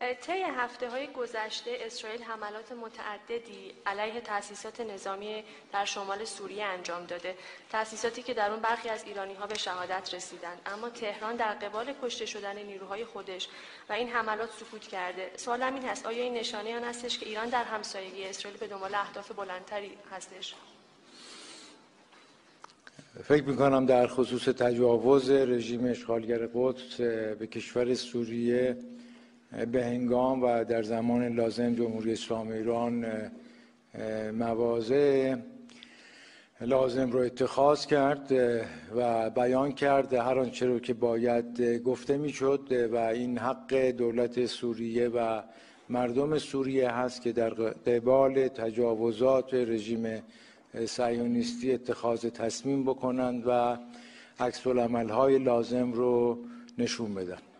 طی هفته‌های گذشته اسرائیل حملات متعددی علیه تأسیسات نظامی در شمال سوریه انجام داده، تأسیساتی که در اون برخی از ایرانی‌ها به شهادت رسیدند، اما تهران در قبال کشته شدن نیروهای خودش و این حملات سکوت کرده. سوالم این هست آیا این نشانه آن هستش که ایران در همسایگی اسرائیل به دنبال اهداف بلندتری هستش؟ فکر می‌کنم در خصوص تجاوز رژیم اشغالگر قدس به کشور سوریه به هنگام و در زمان لازم جمهوری اسلامی ایران مواضع لازم رو اتخاذ کرد و بیان کرد هر آنچه رو که باید گفته میشد و این حق دولت سوریه و مردم سوریه هست که در قبال تجاوزات رژیم صهیونیستی اتخاذ تصمیم بکنند و عکس‌العمل‌های لازم رو نشون بدن.